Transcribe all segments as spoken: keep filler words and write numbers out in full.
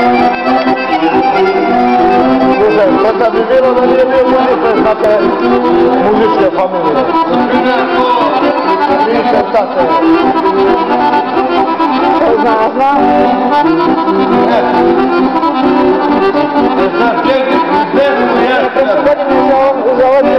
Slušaj, kada bi bilo da nije bio muzične, znate, muzičke familije. Više tate. Zna, zna. Ne. Ne znam, čekaj, ne znam, ja Prošle godine za ovdje.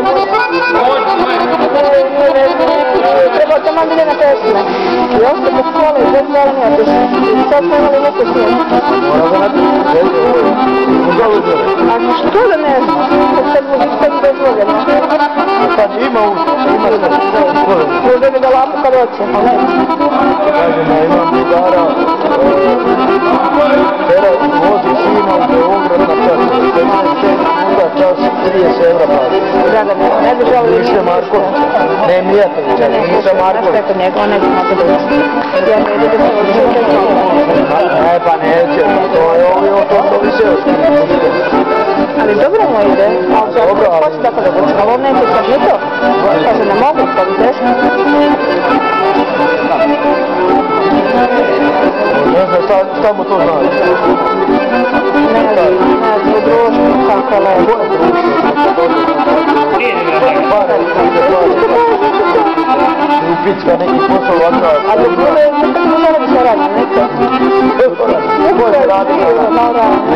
Trebao sam vam Biljana pesme. I ošte po škole i bez zvala nije otišli. I sad smo imali neku snijem. Mora da napiši, uzalo zove. A što da ne znam? Kad mu što bi dozvoljeno? Sad ima usta, ima sve, sve uzvoljeno. Možda bi ga lapo kad oće, ali ne. Kažem, ja imam drugara, Pera vozi sina u Beograd na čas, pedeset sedam minuta čas, trideset evra plaća. Dragane, ne bi želio... Miše Markovića, ne Mijatovića, Miše Markovića. Znaš preko njega, on neće mogu da uči. Ja ne vidim da se održao. Ne, pa neće, to je ovo, to što bi se Ali dobro mu ide, ali sad Dobro, ali- hoće tako da učin, ali on neće sad ni to. Kaže, ne mogu, to bi teško. Ne znam šta, šta mu to znači. Ne znam, ne znam, u društvu, kako lepo. Pare, i pička neki posao ovakav. A dok bude, ne žele bi se radi, ne to. Ko se radi? Da, da.